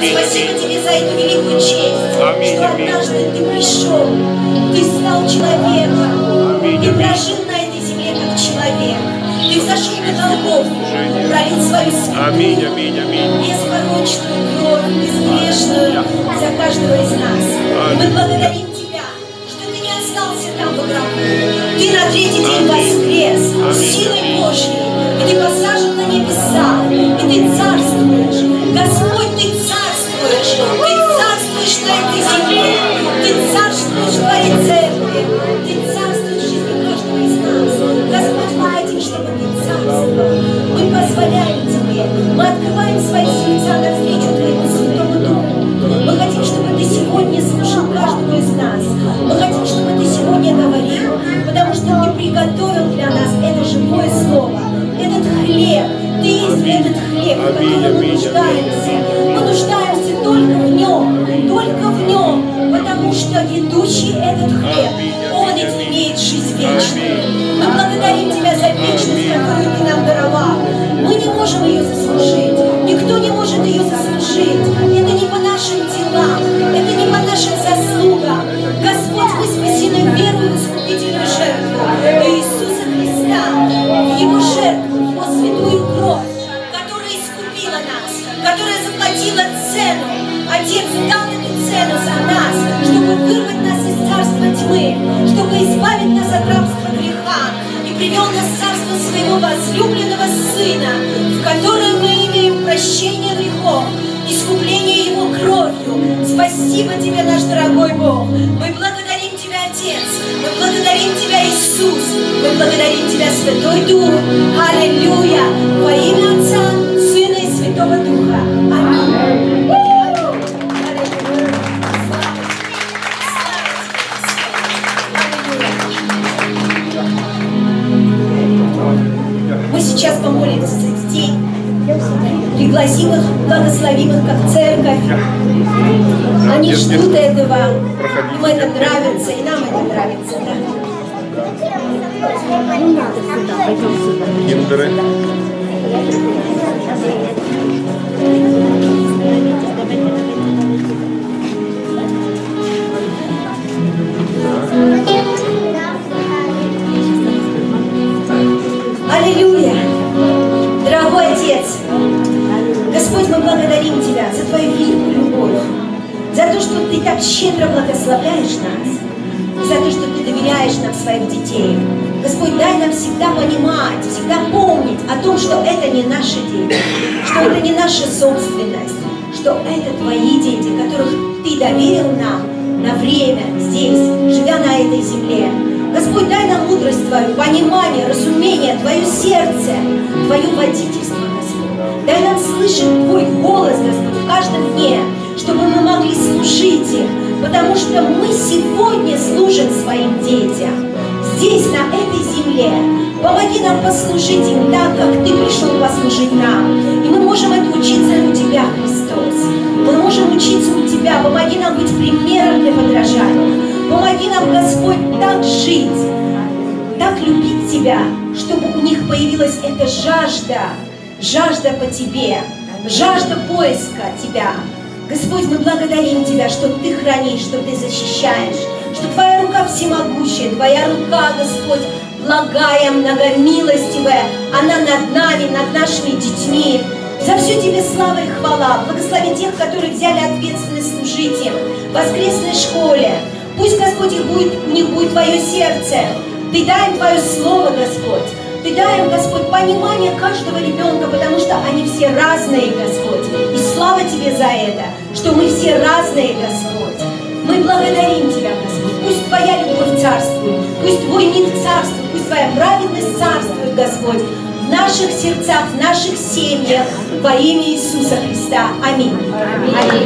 Спасибо тебе за эту великую честь, что однажды ты пришел, ты стал человеком, ты прожил на этой земле как человек, ты взошел на Голгофу, пролил свою святую, беспорочную кровь, безгрешную за каждого из нас. И мы благодарим тебя, что ты не остался там в гробу, ты на третий день воскрес силой Божьей, и ты посажен на небеса, и ты царствуешь. Господь, ты царствуешь на этой земле, ты царствуешь в твоей церкви, ты царствуешь в жизни каждого из нас. Господь, мы хотим, чтобы ты царствовал. Мы позволяем тебе, мы открываем свои сердца навстречу твоему Святому Духу. Мы хотим, чтобы ты сегодня слушал каждого из нас. Мы хотим, чтобы ты сегодня говорил, потому что ты приготовил для нас это живое слово, этот хлеб. Ты есть этот хлеб, в котором мы нуждаемся. Мы нуждаемся только в нем, потому что едущий этот хлеб, он имеет жизнь вечную. Мы благодарим тебя за вечность, которую ты нам даровал. Мы не можем ее заслужить. Никто не может ее заслужить. Это не по нашим делам, это не по нашим заслугам. Господь, мы спасены верою в искупительную жертву Иисуса Христа, в Его жертву, в Его святую кровь, которая искупила нас, которая заплатила цену. Отец дал эту цену за нас, чтобы вырвать нас из царства тьмы, чтобы избавить нас от рабства греха и привел нас в царство своего возлюбленного Сына, в котором мы имеем прощение грехов, искупление Его кровью. Спасибо тебе, наш дорогой Бог. Мы благодарим тебя, Отец. Мы благодарим тебя, Иисус. Мы благодарим тебя, Святой Дух. Аллилуйя. Во имя Отца, Сына и Святого Духа. Аминь. Мы сейчас помолимся за детей, пригласим их, благословим их как церковь. Они ждут этого, им это нравится, и нам это нравится. Аллилуйя! Дорогой Отец, Господь, мы благодарим Тебя за Твою великую любовь, за то, что Ты так щедро благословляешь нас, за то, что Ты доверяешь нам своих детей. Господь, дай нам всегда понимать, всегда помнить о том, что это не наши дети, что это не наша собственность, что это Твои дети, которых Ты доверил нам на время здесь, живя на этой земле. Господь, дай нам мудрость Твою, понимание, разумение, Твое сердце, Твое водительство, Господь. Дай нам слышать Твой голос, Господь, в каждом дне, чтобы мы могли служить их, потому что мы сегодня служим своим детям здесь, на этой земле. Помоги нам послужить им так, как Ты пришел послужить нам. И мы можем это учиться у Тебя, Христос. Мы можем учиться у Тебя. Помоги нам быть примером для подражания. Помоги нам, Господь, так жить, так любить Тебя, чтобы у них появилась эта жажда по Тебе, жажда поиска Тебя. Господь, мы благодарим Тебя, что Ты хранишь, что Ты защищаешь, что Твоя рука всемогущая, Твоя рука, Господь, благая, многомилостивая, она над нами, над нашими детьми. За все Тебе слава и хвала. Благослови тех, которые взяли ответственность служить им в воскресной школе. Пусть, Господь, у них будет Твое сердце. Ты дай им Твое слово, Господь. Ты дай им, Господь, понимание каждого ребенка, потому что они все разные, Господь. И слава Тебе за это, что мы все разные, Господь. Мы благодарим Тебя, Господь. Пусть Твоя любовь царствует, пусть Твой мир царствует, пусть Твоя праведность царствует, Господь, в наших сердцах, в наших семьях, во имя Иисуса Христа. Аминь. Аминь.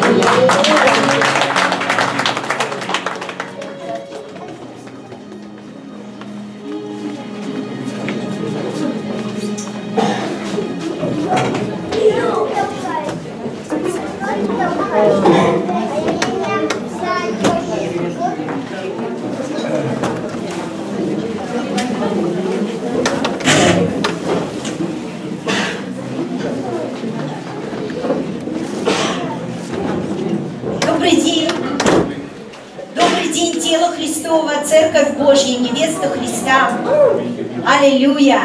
Христова, Церковь Божья, невеста Христа. Аллилуйя!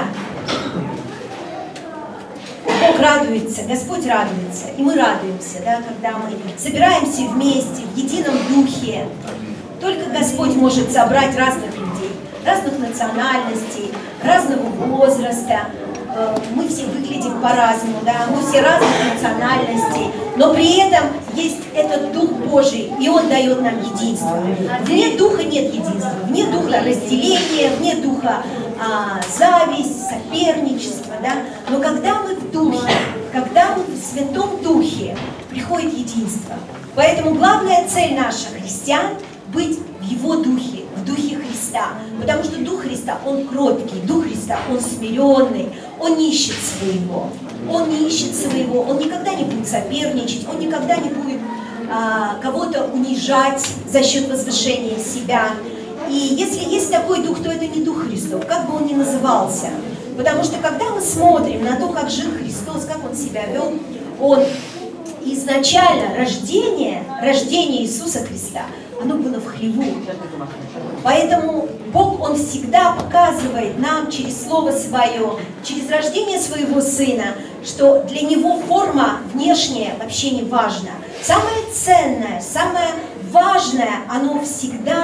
Бог радуется, Господь радуется, и мы радуемся, да, когда мы собираемся вместе, в едином духе. Только Господь может собрать разных людей, разных национальностей, разного возраста. Мы все выглядим по-разному, да, мы все разных национальностей, но при этом есть этот Дух Божий, и Он дает нам единство. Вне Духа нет единства, вне Духа разделения, вне Духа зависть, соперничество, да. Но когда мы в Духе, когда мы в Святом Духе, приходит единство. Поэтому главная цель наша, христиан, быть в Его Духе, в Духе Христа. Потому что Дух Христа, Он кроткий, Дух Христа, Он смиренный, Он не ищет своего. Он не ищет своего, Он никогда не будет соперничать, Он никогда не будет кого-то унижать за счет возвышения себя. И если есть такой Дух, то это не Дух Христов, как бы он ни назывался. Потому что когда мы смотрим на то, как жил Христос, как Он себя вел, Он изначально, рождение Иисуса Христа, оно было в хлеву. Поэтому Бог, Он всегда показывает нам через Слово Свое, через рождение Своего Сына, что для Него форма внешняя вообще не важна. Самое ценное, самое важное, оно всегда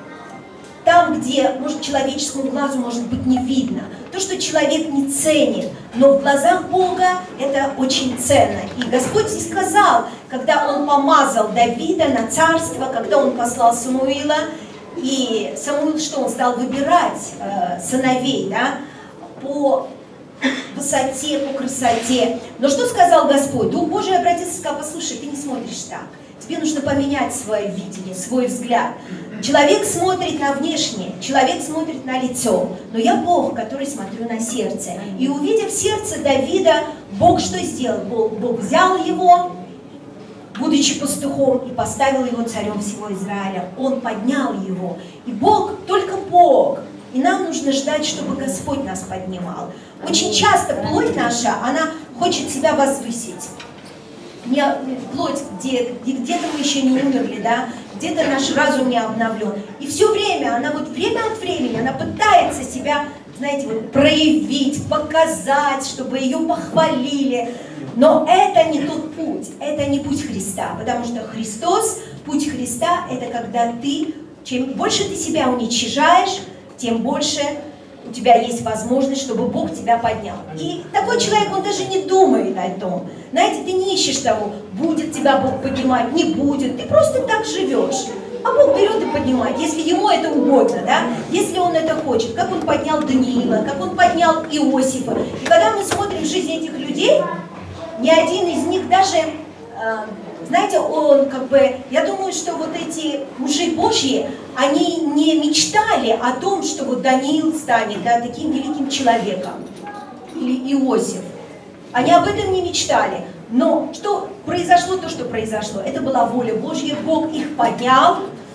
там, где, может, человеческому глазу, может быть, не видно. То, что человек не ценит, но в глазах Бога это очень ценно. И Господь здесь сказал, когда Он помазал Давида на царство, когда Он послал Самуила, и Самуил, что он стал выбирать сыновей, да, по высоте, по красоте. Но что сказал Господь? Дух Божий обратился и сказал: послушай, ты не смотришь так. Тебе нужно поменять свое видение, свой взгляд. Человек смотрит на внешнее, человек смотрит на лицо. Но я Бог, который смотрю на сердце. И увидев сердце Давида, Бог что сделал? Бог взял его, будучи пастухом, и поставил его царем всего Израиля. Он поднял его. И Бог, только Бог. И нам нужно ждать, чтобы Господь нас поднимал. Очень часто плоть наша, она хочет себя возвысить. Не плоть, где-то мы еще не умерли, да, где-то наш разум не обновлен. И все время, она вот время от времени, она пытается себя, знаете, вот, проявить, показать, чтобы ее похвалили. Но это не тот путь, это не путь Христа, потому что Христос, путь Христа, это когда ты, чем больше ты себя уничижаешь, тем больше у тебя есть возможность, чтобы Бог тебя поднял. И такой человек, он даже не думает о том. Знаете, ты не ищешь того, будет тебя Бог поднимать, не будет. Ты просто так живешь. А Бог берет и поднимает, если Ему это угодно, да? Если Он это хочет. Как Он поднял Даниила, как Он поднял Иосифа. И когда мы смотрим жизнь этих людей, ни один из них даже, знаете, он как бы, я думаю, что вот эти мужи Божьи, они не мечтали о том, что вот Даниил станет, да, таким великим человеком, или Иосиф. Они об этом не мечтали. Но что произошло, то, что произошло, это была воля Божья, Бог их поднял,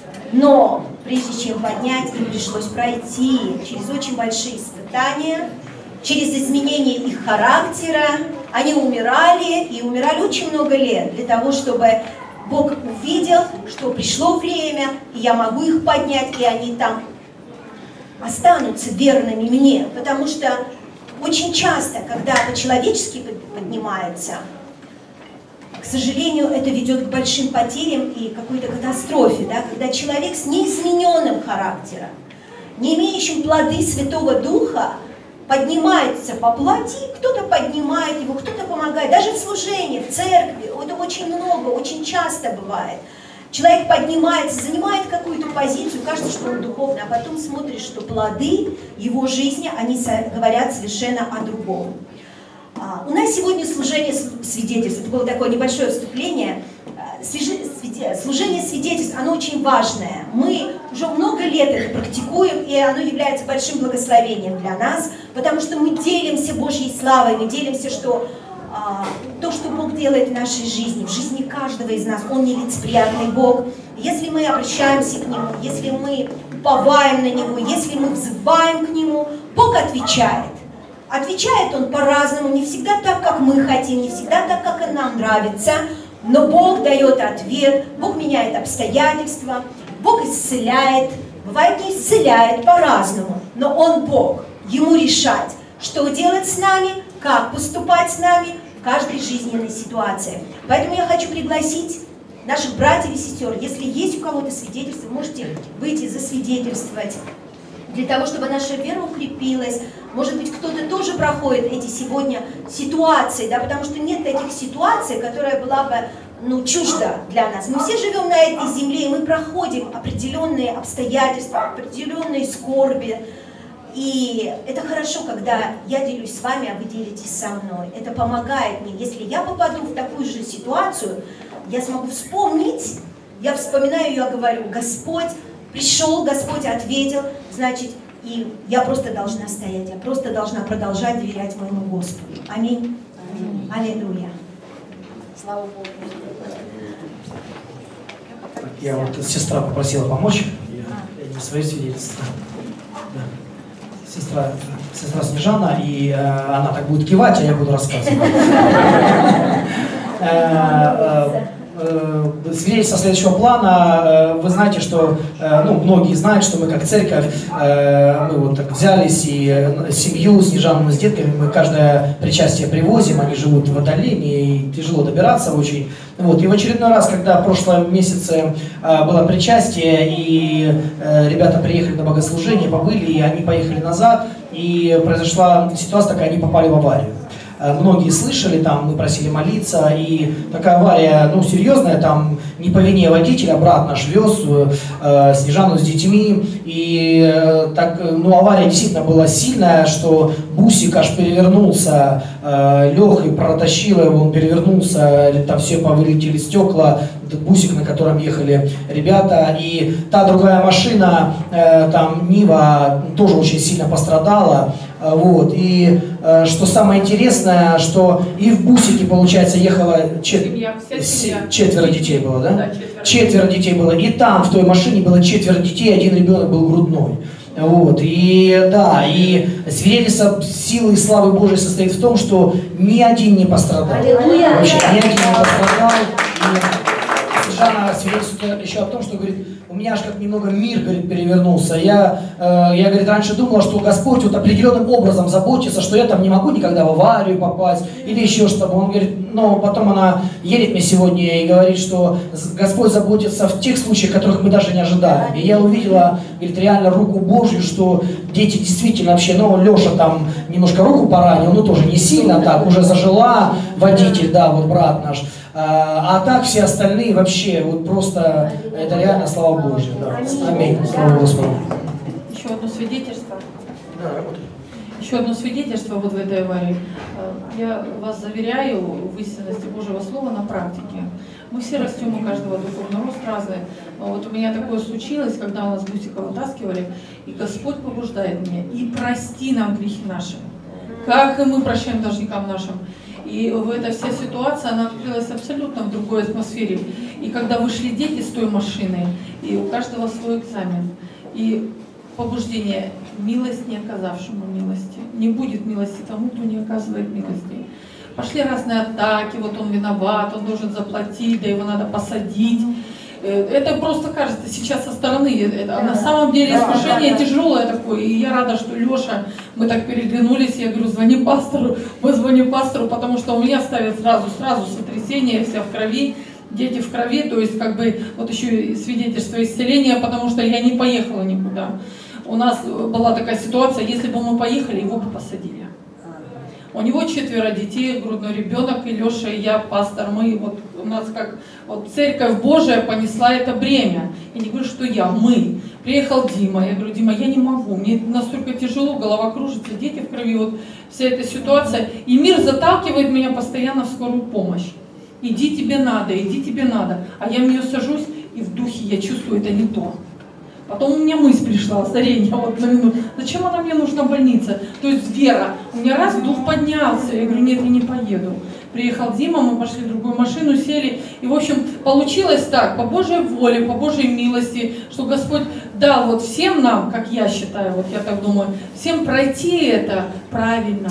но прежде чем поднять, им пришлось пройти через очень большие испытания, через изменение их характера. Они умирали, и умирали очень много лет для того, чтобы Бог увидел, что пришло время, и я могу их поднять, и они там останутся верными мне. Потому что очень часто, когда по-человечески поднимается, к сожалению, это ведет к большим потерям и какой-то катастрофе, да? Когда человек с неизмененным характером, не имеющим плоды Святого Духа, поднимается по плоти, кто-то поднимает его, кто-то помогает. Даже в служении, в церкви, это очень много, очень часто бывает. Человек поднимается, занимает какую-то позицию, кажется, что он духовный, а потом смотришь, что плоды его жизни, они говорят совершенно о другом. У нас сегодня служение свидетельств. Это было такое небольшое вступление. Служение свидетельств, оно очень важное. Мы уже много лет это практикуем, и оно является большим благословением для нас, потому что мы делимся Божьей славой, мы делимся, что то, что Бог делает в нашей жизни, в жизни каждого из нас, Он нелицеприятный Бог. Если мы обращаемся к Нему, если мы уповаем на Него, если мы взываем к Нему, Бог отвечает. Отвечает Он по-разному, не всегда так, как мы хотим, не всегда так, как нам нравится, но Бог дает ответ, Бог меняет обстоятельства, Бог исцеляет, бывает не исцеляет по-разному, но Он Бог, Ему решать, что делать с нами, как поступать с нами в каждой жизненной ситуации. Поэтому я хочу пригласить наших братьев и сестер, если есть у кого-то свидетельство, можете выйти засвидетельствовать, для того, чтобы наша вера укрепилась. Может быть, кто-то тоже проходит эти сегодня ситуации, да, потому что нет таких ситуаций, которая была бы чужда для нас. Мы все живем на этой земле, и мы проходим определенные обстоятельства, определенные скорби. И это хорошо, когда я делюсь с вами, а вы делитесь со мной. Это помогает мне. Если я попаду в такую же ситуацию, я смогу вспомнить, я вспоминаю ее, говорю: Господь пришел, Господь ответил, значит, и я просто должна стоять, я просто должна продолжать доверять моему Господу. Аминь. Аллилуйя. Слава Богу. Я вот сестра попросила помочь, я не свое свидетельство. Да. Сестра Снежана, и она так будет кивать, а я буду рассказывать. Свидетельство следующего плана. Вы знаете, что, многие знают, что мы как церковь, мы вот так взялись, и семью Снежану с детками мы каждое причастие привозим, они живут в отдалении, и тяжело добираться очень. Вот. И в очередной раз, когда в прошлом месяце было причастие, и ребята приехали на богослужение, побыли, и они поехали назад, и произошла ситуация такая, они попали в аварию. Многие слышали, там мы просили молиться, и такая авария, серьезная, там не по вине водителя, брат наш вез Снежану с детьми, и так, авария действительно была сильная, что бусик аж перевернулся, Лехой протащило его, он перевернулся, там все повылетели стекла, бусик, на котором ехали ребята, и та другая машина, там Нива, тоже очень сильно пострадала. Вот. И что самое интересное, что и в бусике, получается, ехало четверо детей было, да? Да, четверо детей было. И там, в той машине, было 4 детей, один ребенок был грудной. Вот. И да, и свидетельство силы и славы Божией состоит в том, что ни один не пострадал. Вообще, ни один не пострадал. Жанна свидетельствует еще о том, что, говорит, у меня аж как немного мир, говорит, перевернулся. Я, говорит, раньше думала, что Господь вот определенным образом заботится, что я там не могу никогда в аварию попасть или еще что-то. Он говорит, но потом она едет мне сегодня и говорит, что Господь заботится в тех случаях, которых мы даже не ожидали. И я увидела, говорит, реально руку Божью, что дети действительно вообще, Леша там немножко руку поранил, тоже не сильно так, уже зажила, водитель, да, вот брат наш. А так все остальные вообще, вот просто, это реально слава Божья. Да. Аминь. Слава Господу. Еще одно свидетельство. Да, работает. Еще одно свидетельство вот в этой аварии. Я вас заверяю в истинности Божьего Слова на практике. Мы все растем, у каждого духовный рост разный. Вот у меня такое случилось, когда у нас бусика вытаскивали, и Господь побуждает меня: и прости нам грехи наши, как и мы прощаем должникам нашим. И в этой вся ситуация, она открылась абсолютно в другой атмосфере. И когда вышли дети с той машины, и у каждого свой экзамен, и побуждение: милость не оказавшему милости. Не будет милости тому, кто не оказывает милости. Пошли разные атаки, вот он виноват, он должен заплатить, да его надо посадить. Это просто кажется сейчас со стороны, а на самом деле искушение тяжелое такое. И я рада, что Леша, мы так переглянулись, я говорю: звони пастору, мы звоним пастору, потому что у меня ставят сразу сотрясение, вся в крови, дети в крови, то есть вот еще и свидетельство исцеления, потому что я не поехала никуда. У нас была такая ситуация, если бы мы поехали, его бы посадили. У него 4 детей, грудной ребенок, и Леша, и я, пастор, у нас Церковь Божия понесла это бремя. Я не говорю, что мы. Приехал Дима, я говорю: Дима, я не могу, мне настолько тяжело, голова кружится, дети в крови, вся эта ситуация. И мир заталкивает меня постоянно в скорую помощь. Иди, тебе надо. А я в нее сажусь, и в духе я чувствую, это не то. Потом у меня мысль пришла, озарение, на минуту: зачем она мне нужна больница? То есть вера. У меня раз дух поднялся, я говорю: нет, я не поеду. Приехал Дима, мы пошли в другую машину, сели. И, в общем, получилось так, по Божьей воле, по Божьей милости, что Господь дал всем нам, как я считаю, я так думаю, всем пройти это правильно.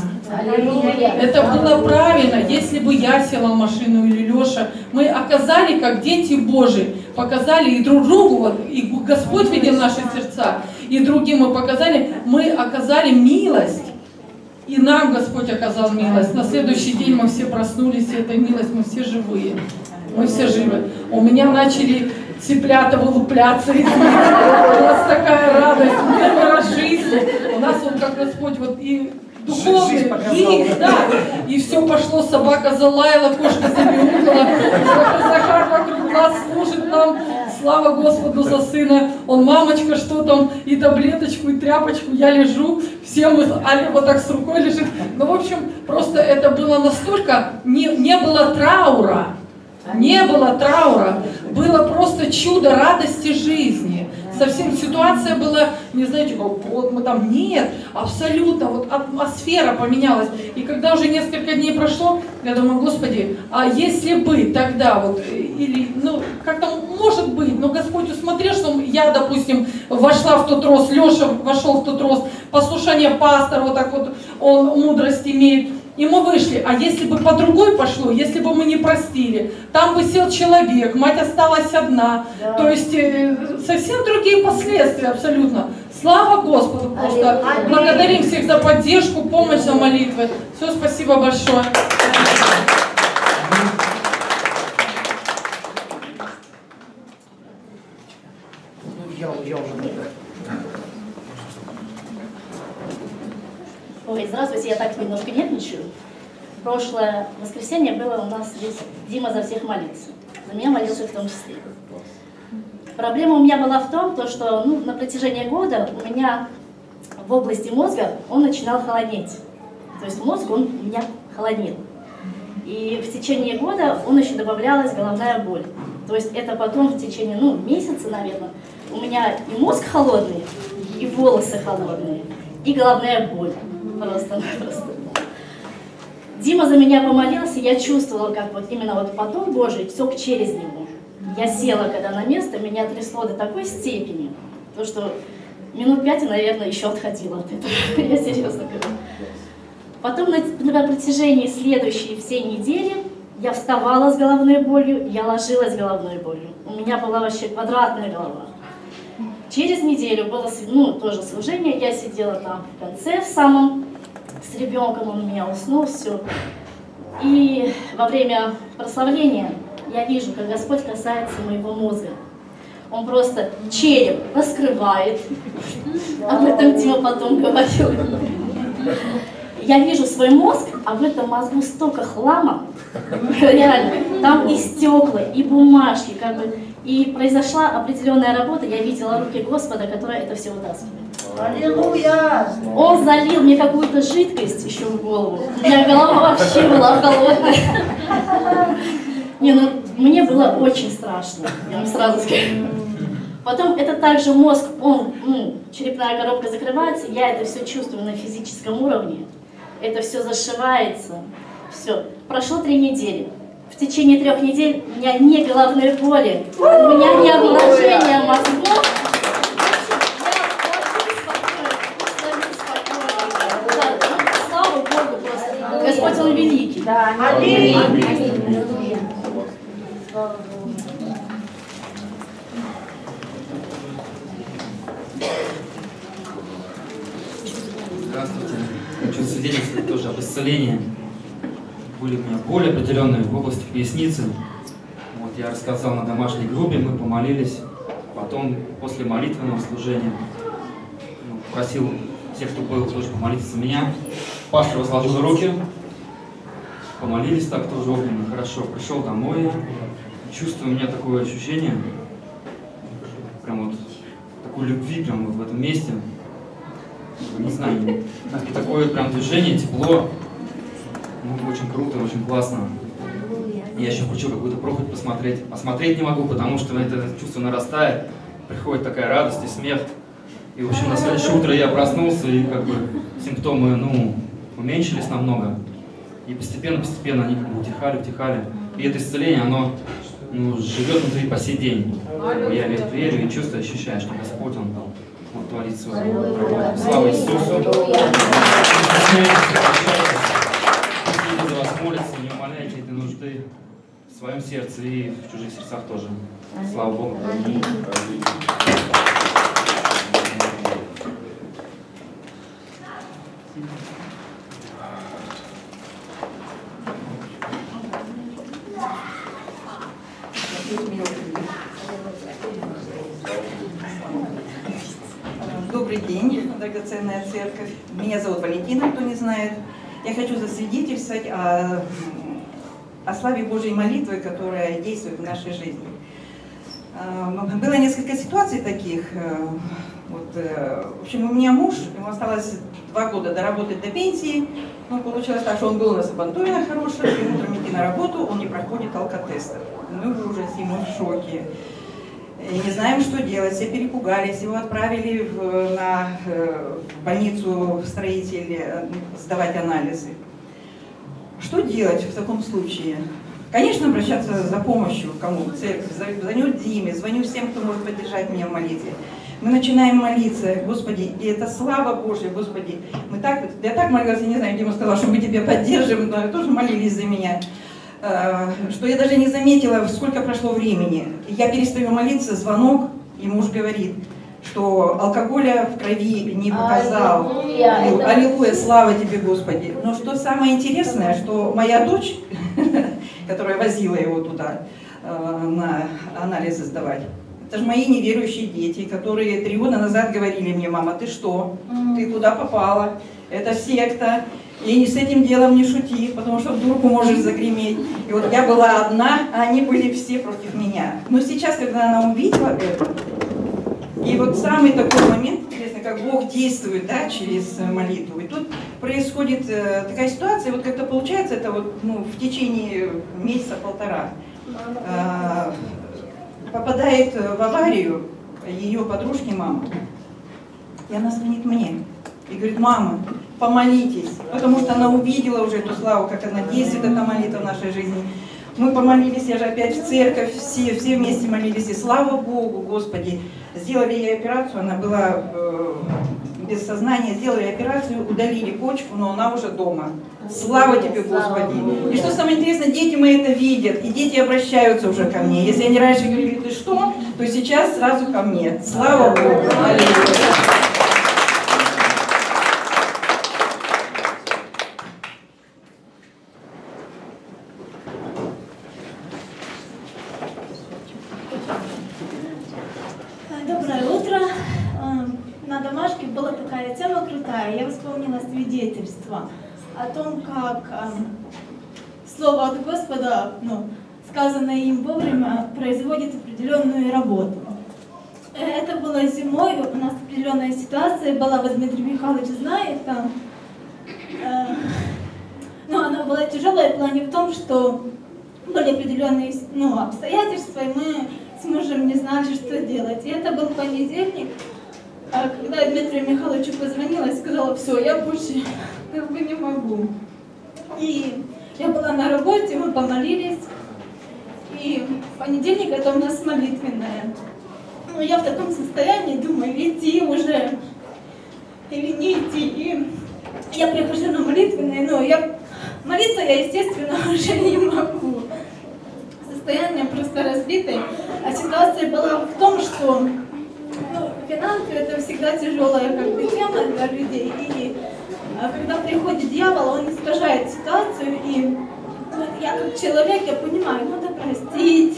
Это было правильно. Если бы я села в машину или Леша, мы оказали, как дети Божьи, показали и друг другу, вот, и Господь видел наши сердца, и другим мы показали, мы оказали милость, и нам Господь оказал милость. На следующий день мы все проснулись, и эта милость, мы все живые, мы все живы. У меня начали цыплята вылупляться, у нас такая радость, первый раз в жизни, у нас вот как Господь вот и духовный, да, и все пошло, собака залаяла, кошка замяукала, Захар вокруг нас служит нам, слава Господу за сына, он, мамочка, что там, и таблеточку, и тряпочку, я лежу, все мы, Аля вот так с рукой лежит, ну, в общем, просто это было настолько, не было траура, не было траура, было просто чудо радости жизни. Совсем ситуация была, не знаете, вот мы там, нет, абсолютно, вот атмосфера поменялась. И когда уже несколько дней прошло, я думаю, Господи, а если бы тогда вот, или, ну, как-то может быть, но Господь усмотрел, что я, допустим, вошла в тот рост, Леша вошел в тот рост, послушание пастора, вот так вот, он мудрость имеет. И мы вышли, а если бы по другой пошло, если бы мы не простили, там бы сел человек, мать осталась одна, да. То есть совсем другие последствия абсолютно. Слава Господу, просто благодарим всех за поддержку, помощь, за молитвы. Все, спасибо большое. Ой, здравствуйте, я так немножко нервничаю. Прошлое воскресенье было у нас здесь Дима за всех молился. За меня молился в том числе. Проблема у меня была в том, что на протяжении года у меня в области мозга он начинал холодеть. То есть мозг он у меня холоднел. И в течение года он еще добавлялась головная боль. То есть это потом в течение месяца, наверное, у меня и мозг холодный, и волосы холодные, и головная боль. Просто. Дима за меня помолился, я чувствовала, как вот именно вот поток Божий тек через него. Я села, когда на место, меня трясло до такой степени, что минут 5, наверное, еще отходила от этого. Я серьезно говорю. Потом на протяжении следующей всей недели я вставала с головной болью, я ложилась с головной болью. У меня была вообще квадратная голова. Через неделю было тоже служение, я сидела там в конце, в самом, с ребенком, он у меня уснул, все. И во время прославления я вижу, как Господь касается моего мозга. Он просто череп раскрывает. Об этом Дима потом говорил. Я вижу свой мозг, а в этом мозгу столько хлама. Реально. Там и стекла, и бумажки, И произошла определенная работа, я видела руки Господа, которая это все вытаскивает. Аллилуйя! Он залил мне какую-то жидкость еще в голову. У меня голова вообще была холодная. Мне было очень страшно, я вам сразу скажу. Потом это также мозг, черепная коробка закрывается, я это все чувствую на физическом уровне. Это все зашивается. Все. Прошло 3 недели. В течение 3 недель у меня не головной боли, у меня не обморожения мозгов. Слава Богу просто. Господь, Он великий. Да. Аминь. Здравствуйте. Хочу свидетельствовать тоже об исцелении. Были у меня боли определенные в области поясницы. Вот, я рассказал на домашней группе, мы помолились. Потом, после молитвенного служения, просил всех, кто был тоже помолиться за меня. Пастор возложил руки, помолились так тоже огненно, хорошо. Пришел домой, чувствую у меня такое ощущение, прям вот такой любви прям вот в этом месте. Не знаю, такое прям движение, тепло. Очень круто, очень классно. Я еще хочу какую-то проповедь посмотреть. А смотреть не могу, потому что это чувство нарастает. Приходит такая радость и смех. И, в общем, на следующее утро я проснулся, и симптомы, уменьшились намного. И постепенно они утихали. И это исцеление, оно живет внутри по сей день. Я верю и чувствую, ощущаю, что Господь, Он творит свою работу. Слава Иисусу! За вас молятся, не умоляйте этой нужды своем сердце и в чужих сердцах тоже. Слава Богу. Добрый день, драгоценная церковь. Меня зовут Валентина, кто не знает. Я хочу засвидетельствовать о славе Божьей молитвы, которая действует в нашей жизни. Было несколько ситуаций таких. В общем, у меня муж, ему осталось 2 года доработать до пенсии. Но получилось так, что он был у нас в Антонино хороший, и утром идти на работу, он не проходит алкотестер. Мы в ужасе, мы в шоке. И не знаем, что делать, все перепугались, его отправили в больницу строителей сдавать анализы. Что делать в таком случае? Конечно, обращаться за помощью кому? В церковь. Звоню Диме, звоню всем, кто может поддержать меня в молитве. Мы начинаем молиться, Господи, и это слава Божья, Господи. Я так молилась, я не знаю, Дима сказал, что мы Тебя поддержим, но тоже молились за меня. Что я даже не заметила, сколько прошло времени. Я перестаю молиться, звонок, и муж говорит, что алкоголя в крови не показал. Аллилуйя, слава Тебе, Господи. Но что самое интересное, что моя дочь, которая возила его туда на анализы сдавать, это же мои неверующие дети, которые 3 года назад говорили мне: мама, ты что? Ты куда попала? Это секта. И с этим делом не шути, потому что в дурку можешь загреметь. И вот я была одна, а они были все против меня. Но сейчас, когда она увидела это, и вот самый такой момент, интересно, как Бог действует, да, через молитву. И тут происходит такая ситуация, вот как-то получается, это вот, в течение месяца-полтора попадает в аварию ее подружки мама. И она звонит мне и говорит: мама, помолитесь, потому что она увидела уже эту славу, как она действует, эта молитва в нашей жизни. Мы помолились, я же опять в церковь, все вместе молились, и слава Богу, Господи, сделали ей операцию, она была без сознания, сделали операцию, удалили почку, но она уже дома. Слава Тебе, Господи. И что самое интересное, дети мои это видят, и дети обращаются уже ко мне. Если они раньше говорили: ты что, то сейчас сразу ко мне. Слава Богу. Аллилуйя. Доброе утро. На домашке была такая тема крутая. Я вспомнила свидетельство о том, как слово от Господа, сказанное им вовремя, производит определенную работу. Это было зимой, у нас определенная ситуация была, вот Дмитрий Михайлович знает, но она была тяжелая в плане в том, что были определенные обстоятельства, и мы с мужем не знали, что делать. И это был понедельник, когда я Дмитрию Михайловичу позвонила и сказала: все, я больше не могу. И я была на работе, мы помолились, и в понедельник это у нас молитвенная. Но я в таком состоянии, думаю, идти уже или не идти. И я прихожу на молитвенное, но молиться я, естественно, уже не могу. Состояние просто разбитое. А ситуация была в том, что финансы это всегда тяжелая тема для людей. И когда приходит дьявол, он искажает ситуацию. И я как человек, я понимаю, надо простить,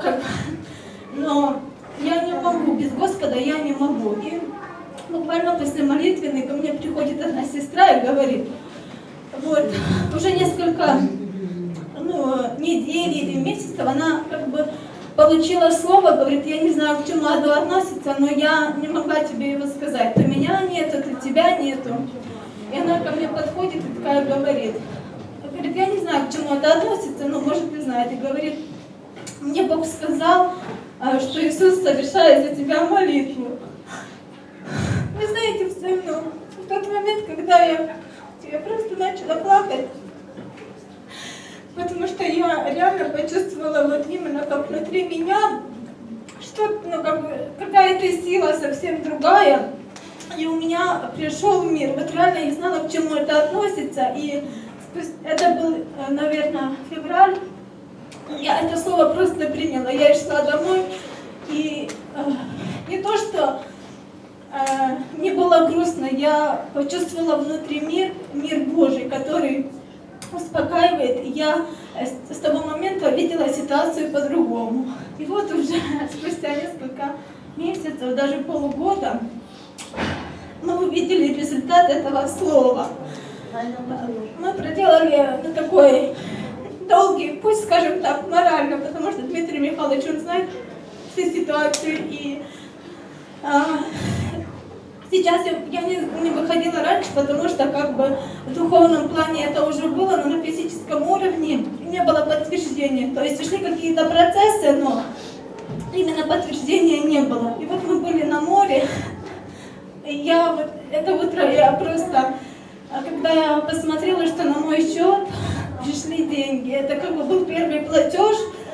но я не могу, без Господа я не могу. И буквально после молитвенной ко мне приходит одна сестра и говорит: вот, уже несколько недель или месяцев она получила слово, говорит: я не знаю, к чему оно относится, но я не могла тебе его сказать. То меня нету, то тебя нету. И она ко мне подходит и такая говорит: я не знаю, к чему это относится, но может и знает. И говорит: мне Бог сказал, что Иисус совершает за тебя молитву. Вы знаете, в тот момент, когда я просто начала плакать, потому что я реально почувствовала вот именно как внутри меня, что какая-то сила совсем другая, и у меня пришел мир. Вот реально я знала, к чему это относится, и это был, наверное, февраль, я это слово просто приняла. Я шла домой, и не то, что мне было грустно, я почувствовала внутри мир Божий, который успокаивает. И я с того момента видела ситуацию по-другому. И вот уже спустя несколько месяцев, даже полугода, мы увидели результат этого слова. Мы проделали такой долгий путь, скажем так, морально, потому что Дмитрий Михайлович, он знает всю ситуацию. И сейчас я не выходила раньше, потому что как бы в духовном плане это уже было, но на физическом уровне не было подтверждения. То есть шли какие-то процессы, но именно подтверждения не было. И вот мы были на море, и это утро я просто, когда я посмотрела, что на мой счет пришли деньги, это как бы был первый платеж,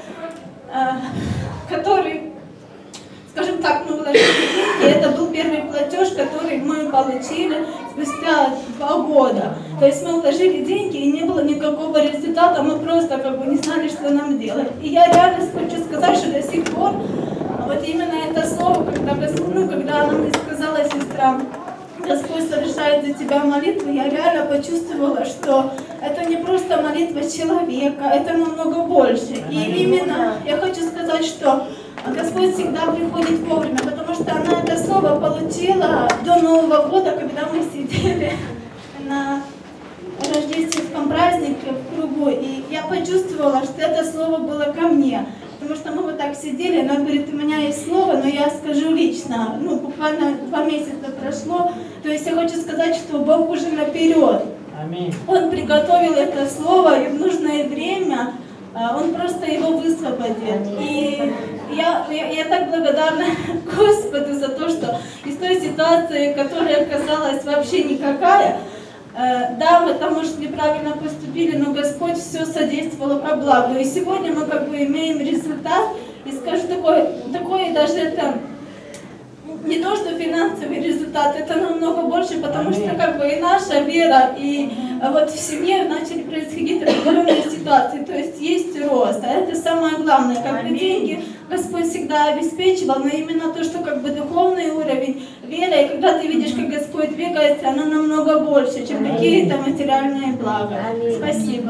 который, скажем так, мы вложили деньги, это был первый платеж, который мы получили спустя 2 года. То есть мы вложили деньги, и не было никакого результата, мы просто как бы не знали, что нам делать. И я реально хочу сказать, что до сих пор вот именно это слово, когда она мне сказала, сестра, Господь совершает за тебя молитву, я реально почувствовала, что это не просто молитва человека, это намного больше. И именно я хочу сказать, что Господь всегда приходит вовремя, потому что она это слово получила до Нового года, когда мы сидели на рождественском празднике в кругу, и я почувствовала, что это слово было ко мне. Потому что мы вот так сидели, она говорит, у меня есть слово, но я скажу лично. Буквально 2 месяца прошло. То есть я хочу сказать, что Бог уже наперед. Аминь. Он приготовил это слово, и в нужное время Он просто его высвободит. И я так благодарна Господу за то, что из той ситуации, которая казалась вообще никакая, да, мы там, может, неправильно поступили, но Господь все содействовал во благо. И сегодня мы как бы имеем результат, и скажу такой даже это не то, что финансовый результат, это намного больше, потому что как бы и наша вера, и вот в семье начали происходить определенные ситуации, то есть рост, а это самое главное, как бы деньги Господь всегда обеспечивал, но именно то, что как бы духовный уровень, вера, и когда ты видишь, как Господь двигается, она намного больше, чем какие-то материальные блага. Спасибо.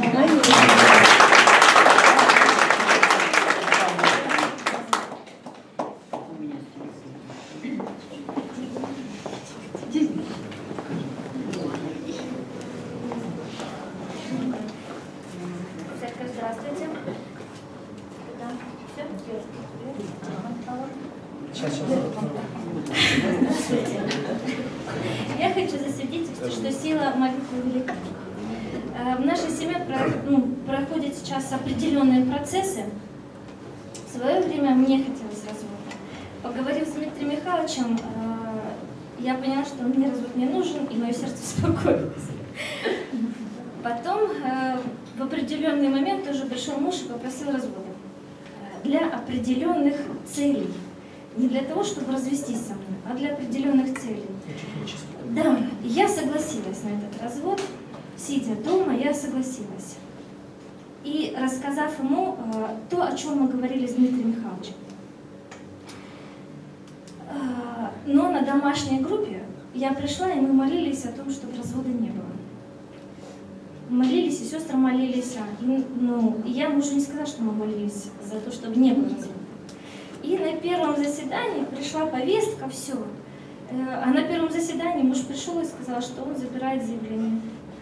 Здравствуйте. Я хочу засвидетельствовать, что сила молитвы велика. В нашей семье проходят сейчас определенные процессы. В свое время мне хотелось развода. Поговорив с Дмитрием Михайловичем, я поняла, что мне развод не нужен, и мое сердце успокоилось. Потом в определенный момент уже пришел муж и попросил развода для определенных целей. Не для того, чтобы развестись со мной, а для определенных целей. Да, я согласилась на этот развод. Сидя дома, я согласилась. И рассказав ему то, о чем мы говорили с Дмитрием Михайловичем. Но на домашней группе я пришла, и мы молились о том, чтобы развода не было. Молились, и сестры молились. И я мужу не сказала, что мы молились за то, чтобы не было развода. И на первом заседании пришла повестка, все. А на первом заседании муж пришел и сказал, что он забирает заявление.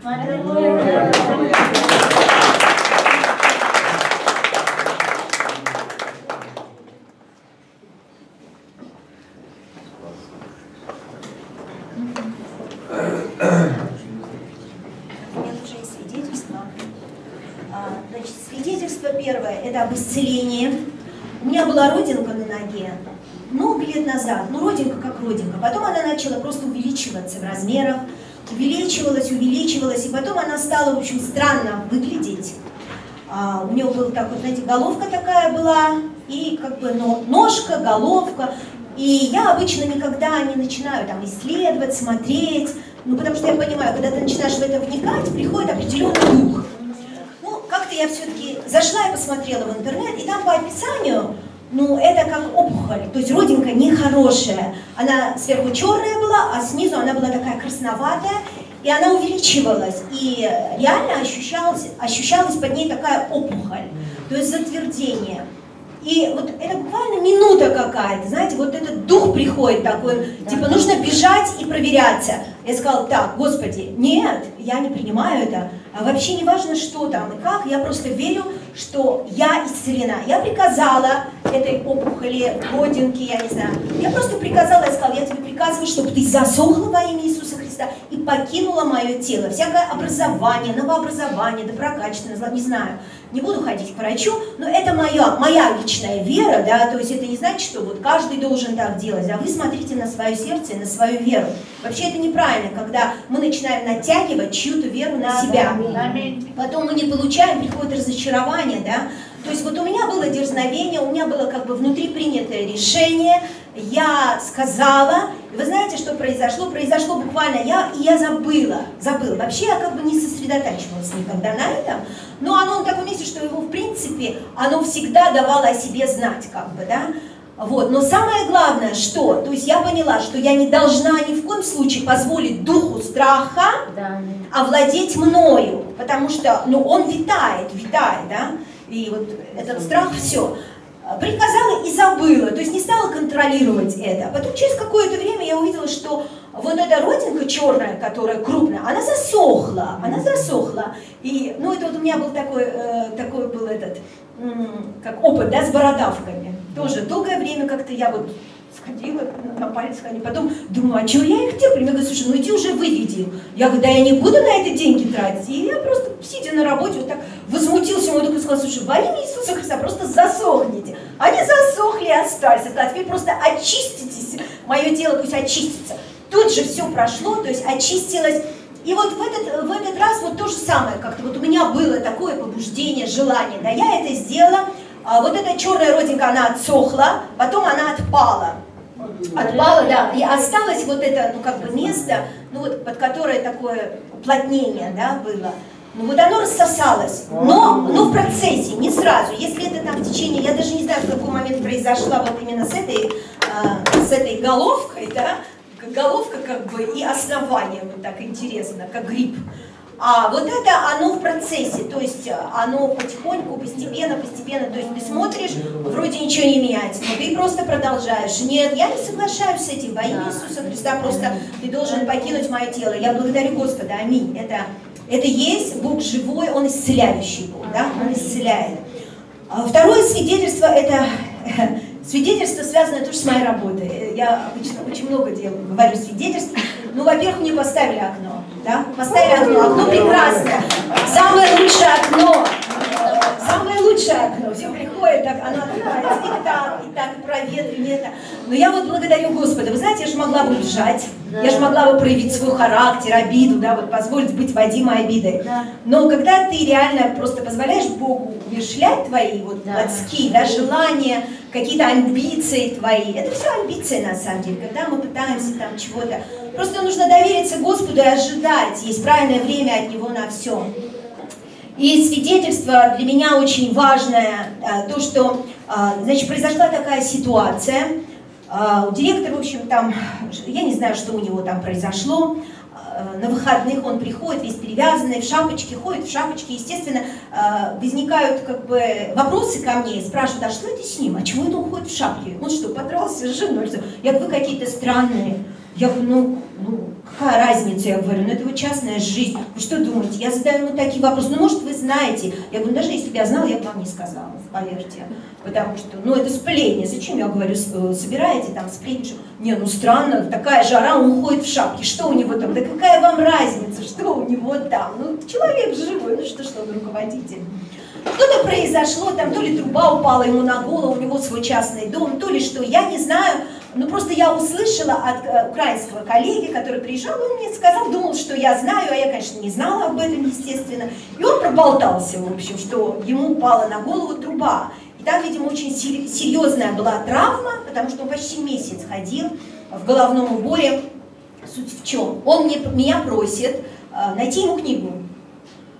Значит, свидетельство первое – это об исцелении. У меня была родинка на ноге много лет назад, родинка как родинка. Потом она начала просто увеличиваться в размерах, увеличивалась, и потом она стала, в общем, странно выглядеть. У нее была так вот, знаете, головка такая была, и как бы ножка, головка. И я обычно никогда не начинаю там исследовать, смотреть, потому что я понимаю, когда ты начинаешь в это вникать, приходит определенный дух. Как-то я все-таки зашла и посмотрела в интернет, и там по описанию, ну, это как опухоль, то есть родинка нехорошая. Она сверху черная была, а снизу она была такая красноватая, и она увеличивалась, и реально ощущалась под ней такая опухоль, то есть затвердение. И вот это буквально минута какая-то, знаете, вот этот дух приходит такой, типа нужно бежать и проверяться. Я сказала, так, Господи, нет, я не принимаю это, вообще не важно, что там и как, я просто верю, что я исцелена. Я приказала этой опухоли, родинке, я не знаю, я просто приказала, я сказала, я тебе приказываю, чтобы ты засохла во имя Иисуса Христа и покинула мое тело. Всякое образование, новообразование, доброкачественное, не знаю. Не буду ходить к врачу, но это моя личная вера, да, то есть это не значит, что вот каждый должен так делать, а вы смотрите на свое сердце и на свою веру. Вообще это неправильно, когда мы начинаем натягивать чью-то веру на себя. Потом мы не получаем, приходит разочарование, да. То есть вот у меня было дерзновение, у меня было как бы внутри принятое решение, я сказала, и вы знаете, что произошло? Произошло буквально, я забыла. Вообще я как бы не сосредотачивалась никогда на этом, но оно в таком месте, что его в принципе, оно всегда давало о себе знать, как бы, да. Вот. Но самое главное, что, то есть я поняла, что я не должна ни в коем случае позволить духу страха овладеть мною, потому что, ну, он витает, да, и вот этот страх, все. Приказала и забыла, то есть не стала контролировать это. А потом через какое-то время я увидела, что вот эта родинка черная, которая крупная, она засохла. И, ну, это вот у меня был такой был этот, как опыт, да, с бородавками. Тоже долгое время как-то я вот сходила, на палец ходила, потом думаю, а чего я их терплю? Мне говорят, слушай, ну иди уже выведи. Я говорю, да я не буду на это деньги тратить. И я просто, сидя на работе, вот так возмутился, он такой сказал, слушай, во имя Иисуса Христа просто засохните. Они засохли и остались. Я сказала, теперь просто очиститесь, мое тело пусть очистится. Тут же все прошло, то есть очистилось. И вот в этот раз вот то же самое, как-то вот у меня было такое побуждение, желание, да, я это сделала. Вот эта черная родинка, она отсохла, потом она отпала. Отпала, да, и осталось вот это, ну, как бы место, ну, вот, под которое такое уплотнение, да, было. Ну, вот оно рассосалось, но в процессе, не сразу. Если это там в течение, я даже не знаю, в какой момент произошла вот именно с этой головкой, да, головка как бы и основание, вот так интересно, как гриб. А вот это оно в процессе, то есть оно потихоньку, постепенно, то есть ты смотришь, вроде ничего не меняется, но ты просто продолжаешь. Нет, я не соглашаюсь с этим, во имя Иисуса Христа, просто ты должен покинуть мое тело. Я благодарю Господа, аминь. Это есть Бог живой, Он исцеляющий Бог, да, Он исцеляет. Второе свидетельство, это свидетельство, связанное тоже с моей работой. Я обычно очень много говорю свидетельств. Ну, во-первых, мне поставили окно, да, окно прекрасное, самое лучшее окно, все приходит, так, оно открывается, и так, проветривание, это. Но я вот благодарю Господа, вы знаете, я же могла бы бежать, я же могла бы проявить свой характер, обиду, да, вот позволить быть водимой обидой. Но когда ты реально просто позволяешь Богу умерщвлять твои вот плотские, да, желания, какие-то амбиции твои, это все амбиции на самом деле, когда мы пытаемся там чего-то, просто нужно довериться Господу и ожидать, есть правильное время от Него на все. И свидетельство для меня очень важное, то, что, значит, произошла такая ситуация, директор, в общем, там, я не знаю, что у него там произошло, на выходных он приходит, весь перевязанный, в шапочке, ходит в шапочке, естественно, возникают как бы вопросы ко мне, спрашивают, а что это с ним, а чего это он ходит в шапке, он что, подрался с женой? Я говорю, вы какие-то странные. Я говорю, ну, какая разница, я говорю, ну это его частная жизнь, вы что думаете, я задаю ему такие вопросы, ну может вы знаете, я говорю, даже если бы я знала, я бы вам не сказала, поверьте, потому что, ну это сплетни, зачем, я говорю, собираете там сплетни, не, ну странно, такая жара, он ходит в шапке, что у него там, да какая вам разница, что у него там, ну человек живой, ну что он руководитель. Что-то произошло, там то ли труба упала ему на голову, у него свой частный дом, то ли что, я не знаю, но просто я услышала от украинского коллеги, который приезжал, он мне сказал, думал, что я знаю, а я, конечно, не знала об этом, естественно, и он проболтался, в общем, что ему упала на голову труба, и там, видимо, очень серьезная была травма, потому что он почти месяц ходил в головном уборе. Суть в чем? Он меня просит найти ему книгу.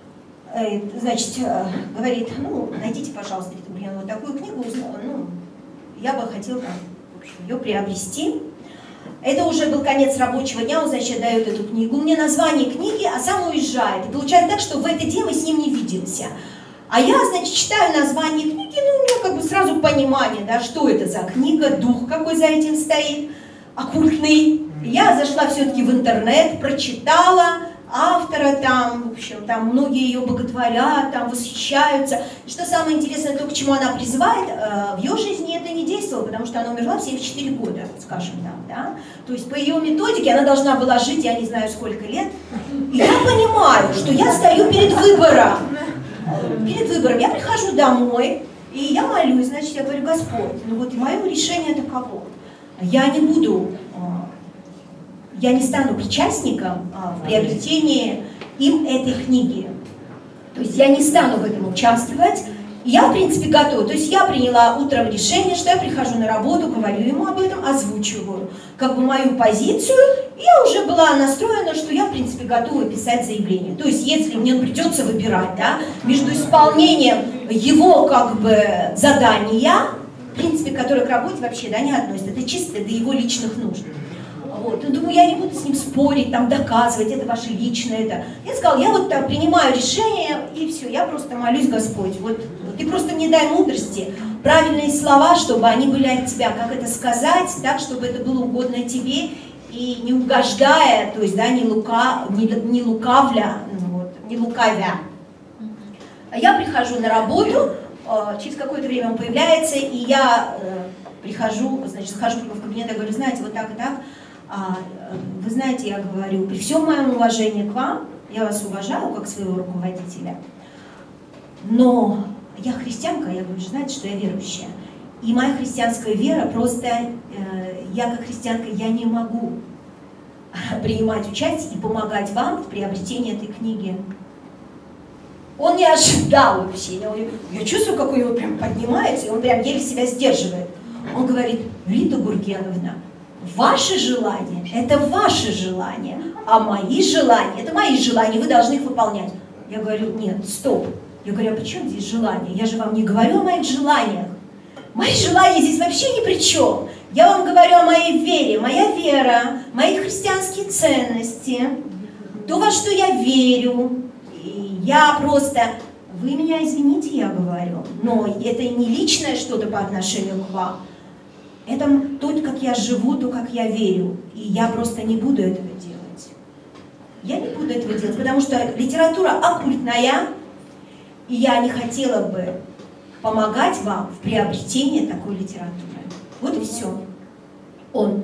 значит, говорит, ну, найдите, пожалуйста, вот такую книгу, ну, я бы хотела, в общем, ее приобрести. Это уже был конец рабочего дня, он, значит, дает эту книгу, мне название книги, а сам уезжает. И получается так, что в этот день мы с ним не видимся. А я, значит, читаю название книги, ну, у меня как бы сразу понимание, да, что это за книга, дух какой за этим стоит, оккультный. Я зашла все-таки в интернет, прочитала автора там, в общем, там многие ее боготворят, там восхищаются. И что самое интересное, то, к чему она призывает, в ее жизни это не действовало, потому что она умерла в 74 года, скажем так, да. То есть по ее методике она должна была жить, я не знаю сколько лет. И я понимаю, что я стою перед выбором. Перед выбором. Я прихожу домой, и я молюсь, значит, я говорю, Господь, ну вот мое решение таково. Я не буду... Я не стану причастником в приобретении им этой книги. То есть я не стану в этом участвовать. Я, в принципе, готова. То есть я приняла утром решение, что я прихожу на работу, говорю ему об этом, озвучиваю как бы мою позицию. И я уже была настроена, что я, в принципе, готова писать заявление. То есть если мне придется выбирать, да, между исполнением его как бы задания, в принципе, которые к работе вообще, да, не относятся, это чисто до его личных нужд. Вот. Ну, думаю, я не буду с ним спорить, там, доказывать, это ваше личное, это. Я сказала, я вот там принимаю решение, и все, я просто молюсь, Господь, вот ты просто мне дай мудрости, правильные слова, чтобы они были от тебя, как это сказать, так, чтобы это было угодно тебе, и не угождая, то есть, да, не лукавля, вот, не лукавя. А я прихожу на работу, через какое-то время он появляется, и я прихожу, значит, захожу в кабинет и говорю, знаете, вот так и так, вы знаете, я говорю, при всем моем уважении к вам, я вас уважаю как своего руководителя, но я христианка, я говорю, знаете, что я верующая. И моя христианская вера просто, я как христианка, я не могу принимать участие и помогать вам в приобретении этой книги. Он не ожидал вообще. Я чувствую, как у него прям поднимается, и он прям еле себя сдерживает. Он говорит, Рита Гургеновна, ваши желания – это ваши желания, а мои желания – это мои желания, вы должны их выполнять. Я говорю, нет, стоп. Я говорю, а при чем здесь желания? Я же вам не говорю о моих желаниях. Мои желания здесь вообще ни при чем. Я вам говорю о моей вере. Моя вера, мои христианские ценности, то, во что я верю. И я просто... Вы меня извините, я говорю, но это не личное что-то по отношению к вам. Это то, как я живу, то, как я верю. И я просто не буду этого делать. Я не буду этого делать, потому что литература оккультная, и я не хотела бы помогать вам в приобретении такой литературы. Вот и все. Он.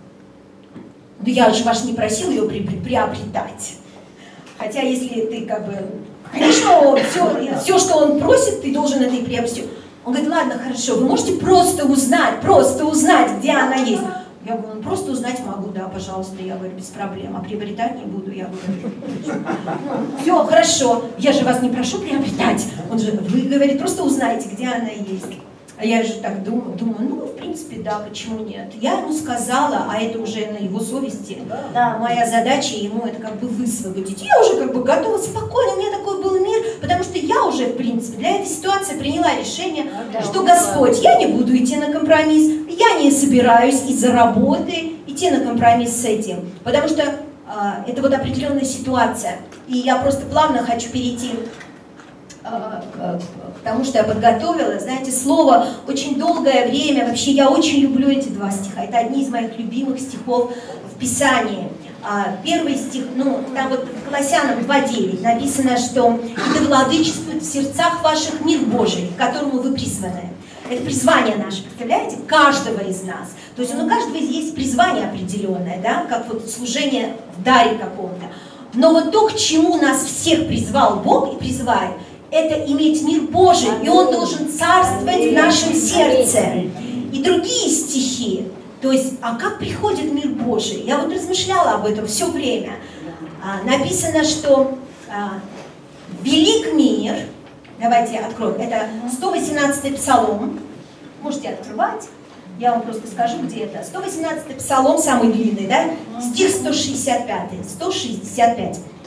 Ну я же вас не просил ее приобретать. Хотя если ты как бы... Конечно, все, что он просит, ты должен это и приобрести. Он говорит, ладно, хорошо, вы можете просто узнать, где она есть. Я говорю, ну просто узнать могу, да, пожалуйста, я говорю, без проблем, а приобретать не буду, я говорю. Все, хорошо, я же вас не прошу приобретать. Он же, вы, говорит, просто узнайте, где она есть. А я же так думаю, ну, в принципе, да, почему нет? Я ему сказала, а это уже на его совести, да, моя задача ему это как бы высвободить. Я уже как бы готова, спокойно, у меня такой был мир, потому что я уже, в принципе, для этой ситуации приняла решение, что, Господь, я не буду идти на компромисс, я не собираюсь из-за работы идти на компромисс с этим, потому что это вот определенная ситуация, и я просто плавно хочу перейти к тому, что я подготовила. Знаете, слово очень долгое время, вообще я очень люблю эти два стиха, это одни из моих любимых стихов в Писании. Первый стих, ну, там вот в Колоссянам 2:9 написано, что «И да владычествует в сердцах ваших мир Божий, к которому вы призваны». Это призвание наше, представляете, каждого из нас. То есть у каждого есть призвание определенное, да, как вот служение в даре каком-то. Но вот то, к чему нас всех призвал Бог и призывает, это иметь мир Божий, и Он должен царствовать в нашем сердце. И другие стихи, то есть, а как приходит мир Божий? Я вот размышляла об этом все время. Написано, что велик мир, давайте откроем, это 118-й псалом, можете открывать, я вам просто скажу, где это. 118-й псалом, самый длинный, да? Стих 165.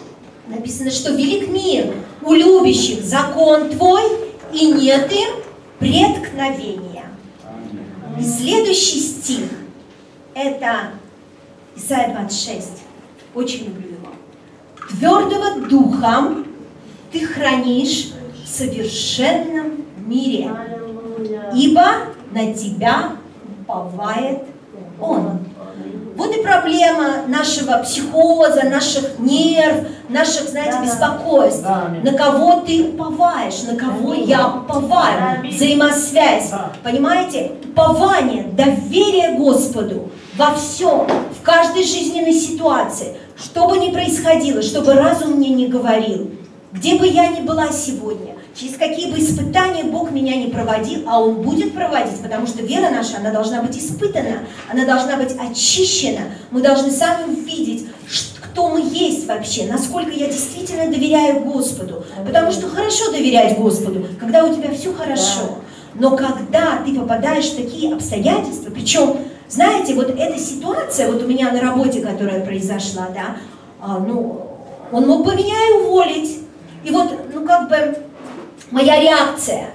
Написано, что велик мир у любящих закон Твой, и нет им преткновения. И следующий стих, это Исайя 26. Очень люблю его. Твердого духом ты хранишь в совершенном мире, ибо на тебя уповает Он. Вот и проблема нашего психоза, наших нерв, наших, знаете, беспокойств. На кого ты уповаешь, на кого я уповаю. Взаимосвязь. Понимаете? Упование, доверие Господу во всем, в каждой жизненной ситуации. Что бы ни происходило, чтобы разум мне не говорил, где бы я ни была сегодня, через какие бы испытания Бог меня не проводил, а Он будет проводить, потому что вера наша, она должна быть испытана, она должна быть очищена. Мы должны сами увидеть, кто мы есть вообще, насколько я действительно доверяю Господу. Потому что хорошо доверять Господу, когда у тебя все хорошо. Но когда ты попадаешь в такие обстоятельства, причем, знаете, вот эта ситуация, вот у меня на работе, которая произошла, да, он мог бы меня и уволить. И вот, моя реакция,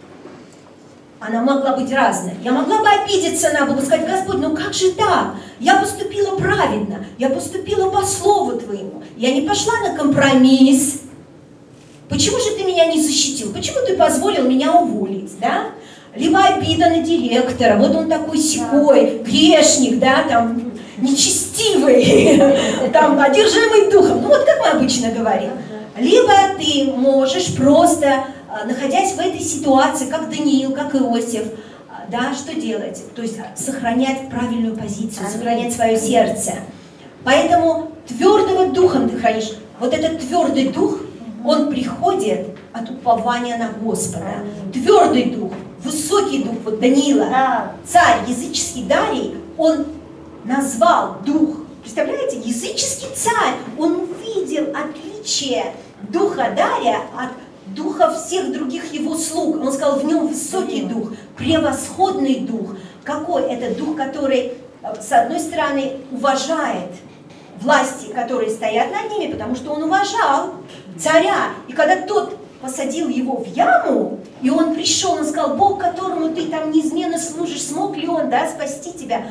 она могла быть разной. Я могла бы обидеться на Бога, сказать: Господь, как же так? Я поступила праведно, я поступила по слову Твоему, я не пошла на компромисс. Почему же Ты меня не защитил? Почему Ты позволил меня уволить, да? Либо обида на директора, вот он такой сякой, грешник, да, там, нечестивый, там, одержимый духом, вот как мы обычно говорим. Либо ты можешь просто, находясь в этой ситуации, как Даниил, как Иосиф, да, что делать? То есть сохранять правильную позицию, сохранять свое сердце. Поэтому твердого духом ты хранишь. Вот этот твердый дух, он приходит от упования на Господа. Твердый дух, высокий дух, вот Даниила, царь языческий Дарий, он назвал дух. Представляете, языческий царь, он увидел отличие духа Дария от духа всех других его слуг. Он сказал, в нем высокий дух, превосходный дух. Какой? Это дух, который, с одной стороны, уважает власти, которые стоят над ними, потому что он уважал царя. И когда тот посадил его в яму, и он пришел, он сказал, Бог, которому ты там неизменно служишь, смог ли он, да, спасти тебя?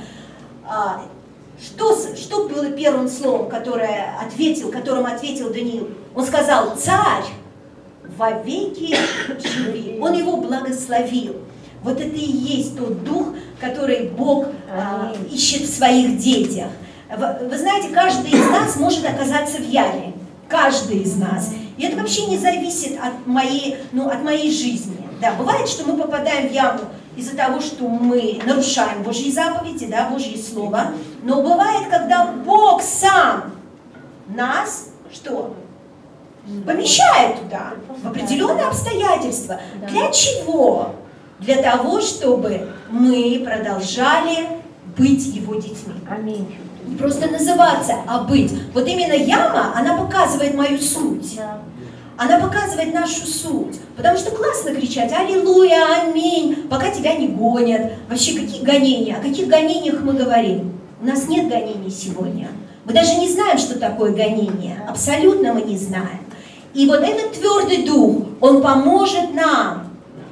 Что было первым словом, которым ответил Даниил? Он сказал, царь, вовеки живи. Он его благословил. Вот это и есть тот дух, который Бог ищет в своих детях. Вы знаете, каждый из нас может оказаться в яме. Каждый из нас. И это вообще не зависит от моей жизни. Да, бывает, что мы попадаем в яму из-за того, что мы нарушаем Божьи заповеди, да, Божье Слово. Но бывает, когда Бог сам нас, что? Помещает туда, в определенные обстоятельства. Для чего? Для того, чтобы мы продолжали быть Его детьми. Аминь. Не просто называться, а быть. Вот именно яма, она показывает мою суть. Она показывает нашу суть. Потому что классно кричать «Аллилуйя! Аминь!», пока тебя не гонят. Вообще, какие гонения? О каких гонениях мы говорим? У нас нет гонений сегодня. Мы даже не знаем, что такое гонение. Абсолютно мы не знаем. И вот этот твердый дух, он поможет нам.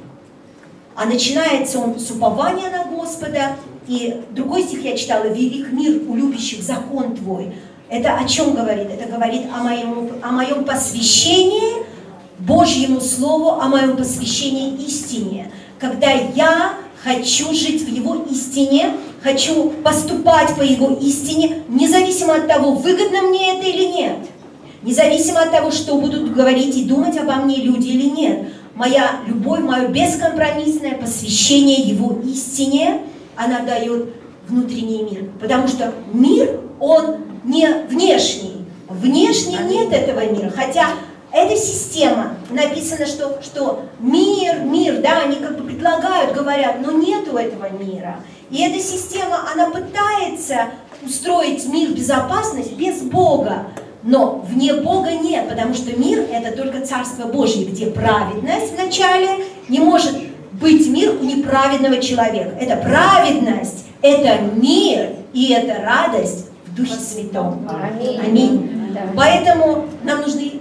А начинается он с упования на Господа. И другой стих я читала: «Велик мир у любящих закон Твой». Это о чем говорит? Это говорит о моем посвящении Божьему Слову, о моем посвящении истине. Когда я хочу жить в Его истине, хочу поступать по Его истине, независимо от того, выгодно мне это или нет. Независимо от того, что будут говорить и думать обо мне люди или нет. Моя любовь, мое бескомпромиссное посвящение Его истине, она дает внутренний мир. Потому что мир, он не внешний. Внешне нет этого мира. Хотя эта система, написано, что мир, да, они как бы предлагают, говорят, но нету этого мира. И эта система, она пытается устроить мир, безопасность без Бога. Но вне Бога нет, потому что мир – это только Царство Божье, где праведность вначале. Не может быть мир у неправедного человека. Это праведность, это мир и это радость в Духе Святом. Аминь. Поэтому нам нужны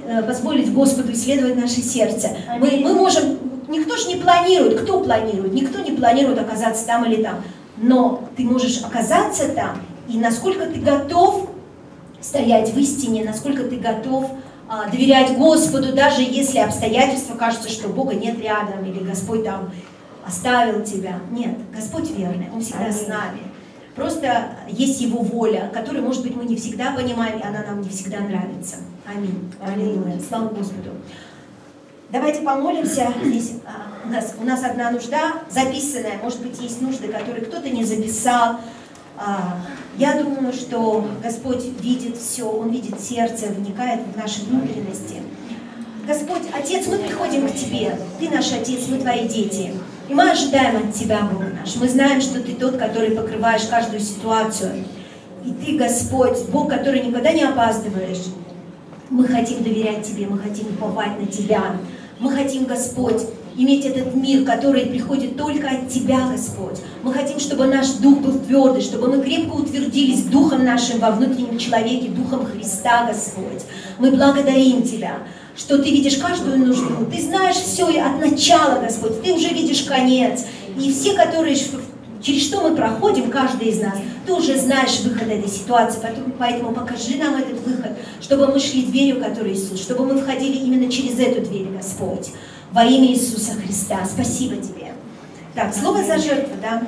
позволить Господу исследовать наше сердце. Мы можем, никто же не планирует, кто планирует? Никто не планирует оказаться там или там. Но ты можешь оказаться там, и насколько ты готов стоять в истине, насколько ты готов доверять Господу, даже если обстоятельства кажутся, что Бога нет рядом, или Господь там оставил тебя. Нет, Господь верный, Он всегда с нами. Просто есть Его воля, которую, может быть, мы не всегда понимаем, и она нам не всегда нравится. Аминь. Аллилуйя. Слава Господу. Давайте помолимся. Здесь у нас одна нужда записанная. Может быть, есть нужды, которые кто-то не записал. Я думаю, что Господь видит все, Он видит сердце, вникает в наши внутренности. Господь, Отец, мы приходим к Тебе. Ты наш Отец, мы Твои дети. И мы ожидаем от Тебя, Бог наш. Мы знаем, что Ты тот, который покрываешь каждую ситуацию. И Ты, Господь, Бог, который никогда не опаздываешь. Мы хотим доверять Тебе, мы хотим уповать на Тебя. Мы хотим, Господь, иметь этот мир, который приходит только от Тебя, Господь. Мы хотим, чтобы наш дух был твердый, чтобы мы крепко утвердились духом нашим во внутреннем человеке, духом Христа, Господь. Мы благодарим Тебя, что Ты видишь каждую нужду. Ты знаешь все от начала, Господь. Ты уже видишь конец. И все, которые, через что мы проходим, каждый из нас, Ты уже знаешь выход этой ситуации. Поэтому покажи нам этот выход, чтобы мы шли дверью, которую Иисус, чтобы мы входили именно через эту дверь, Господь. Во имя Иисуса Христа. Спасибо Тебе. Так, слово за жертву, да?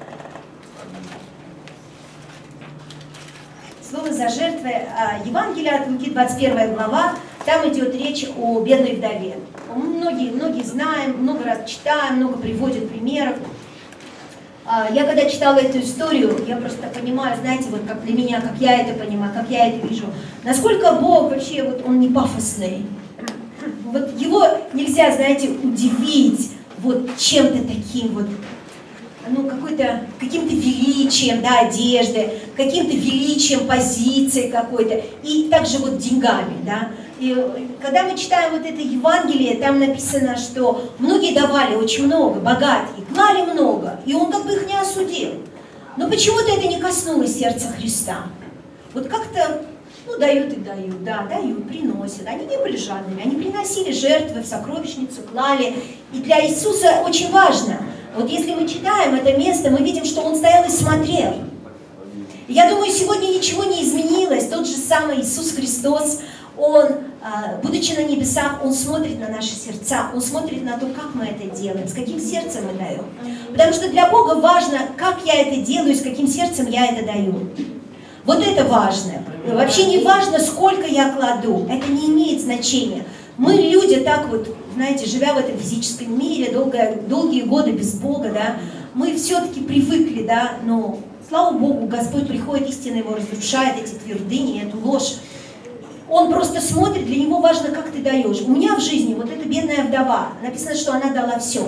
Слово за жертву. Евангелие от Луки, 21 глава. Там идет речь о бедной вдове. Многие знаем, много раз читаем, много приводят примеров. Я когда читала эту историю, я просто понимаю, знаете, вот как для меня, как я это понимаю, как я это вижу, насколько Бог вообще, вот Он не пафосный. Вот Его нельзя, знаете, удивить вот чем-то таким вот, ну, каким-то величием, да, одежды, каким-то величием позиции какой-то, и также вот деньгами, да. И когда мы читаем вот это Евангелие, там написано, что многие давали очень много, богатые, клали много, и Он как бы их не осудил. Но почему-то это не коснулось сердца Христа. Вот как-то, ну, дают и дают, да, дают, приносят. Они не были жадными, они приносили жертвы в сокровищницу, клали. И для Иисуса очень важно, вот если мы читаем это место, мы видим, что Он стоял и смотрел. И я думаю, сегодня ничего не изменилось. Тот же самый Иисус Христос, Он, будучи на небесах, Он смотрит на наши сердца, Он смотрит на то, как мы это делаем, с каким сердцем мы даем. Потому что для Бога важно, как я это делаю, с каким сердцем я это даю. Вот это важно. Вообще не важно, сколько я кладу. Это не имеет значения. Мы, люди, так вот, знаете, живя в этом физическом мире, долгие годы без Бога, да, мы все-таки привыкли, да, но, слава Богу, Господь приходит, истина Его разрушает эти твердыни, эту ложь. Он просто смотрит, для Него важно, как ты даешь. У меня в жизни вот эта бедная вдова, написано, что она дала все.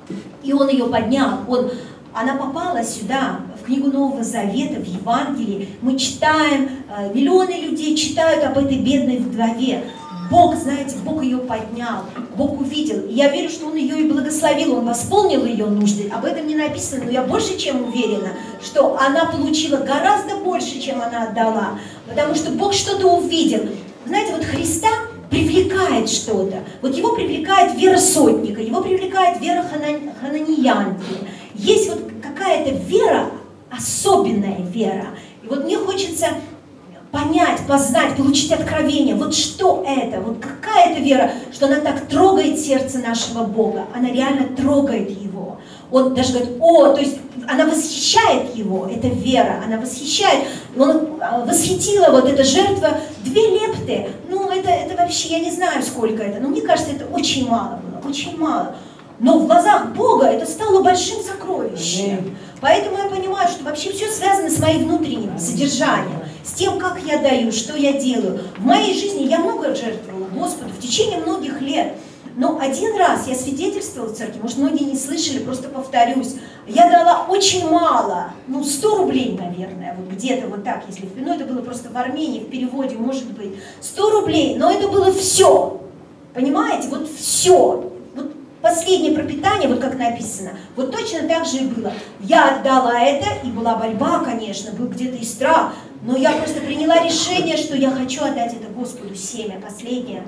И Он ее поднял, она попала сюда, в книгу Нового Завета, в Евангелии. Мы читаем, миллионы людей читают об этой бедной вдове. Бог, знаете, Бог ее поднял, Бог увидел. И я верю, что Он ее и благословил, Он восполнил ее нужды. Об этом не написано, но я больше чем уверена, что она получила гораздо больше, чем она отдала. Потому что Бог что-то увидел. Знаете, вот Христа привлекает что-то. Вот Его привлекает вера сотника, Его привлекает вера хананеянки. Есть вот какая-то вера, особенная вера. И вот мне хочется понять, познать, получить откровение. Вот что это? Вот какая это вера, что она так трогает сердце нашего Бога. Она реально трогает Его. Он даже говорит, то есть она восхищает Его, это вера, она восхищает. Он восхитила вот эта жертва 2 лепты. Ну, это вообще, я не знаю, сколько это. Но мне кажется, это очень мало было, очень мало. Но в глазах Бога это стало большим сокровищем. Поэтому я понимаю, что вообще все связано с моим внутренним содержанием, с тем, как я даю, что я делаю. В моей жизни я много жертвовала Господу в течение многих лет. Но один раз я свидетельствовала в церкви, может, многие не слышали, просто повторюсь. Я дала очень мало, 100 рублей, наверное, вот где-то вот так, если это было просто в Армении, в переводе, может быть, 100 рублей, но это было все. Понимаете, вот все. Последнее пропитание, вот как написано, вот точно так же и было. Я отдала это, и была борьба, конечно, был где-то и страх, но я просто приняла решение, что я хочу отдать это Господу, семя последнее.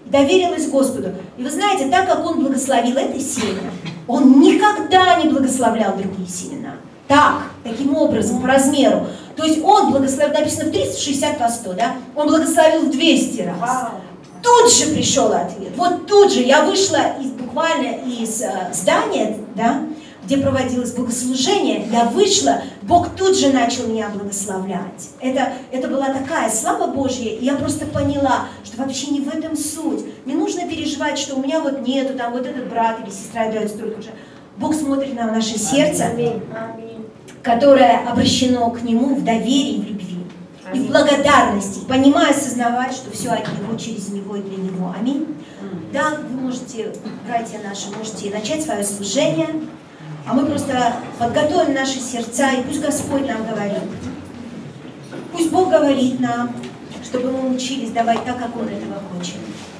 доверилась Господу. И вы знаете, так как он благословил это семя, он никогда не благословлял другие семена. Таким образом, по размеру. То есть он благословил, написано в 360 по 100, да? Он благословил в 200 раз. Тут же пришел ответ. Вот тут же я вышла буквально из здания, да, где проводилось богослужение, я вышла, Бог тут же начал меня благословлять. Это была такая слава Божья, и я просто поняла, что вообще не в этом суть. Не нужно переживать, что у меня вот нету, там вот этот брат или сестра дает столько же. Бог смотрит на наше сердце, которое обращено к Нему в доверии, в любви. И в благодарности, понимая, осознавать, что все от Него, через Него и для Него. Аминь. Да, вы можете, братья наши, можете начать свое служение, а мы просто подготовим наши сердца, и пусть Господь нам говорит. Пусть Бог говорит нам, чтобы мы учились давать так, как Он этого хочет.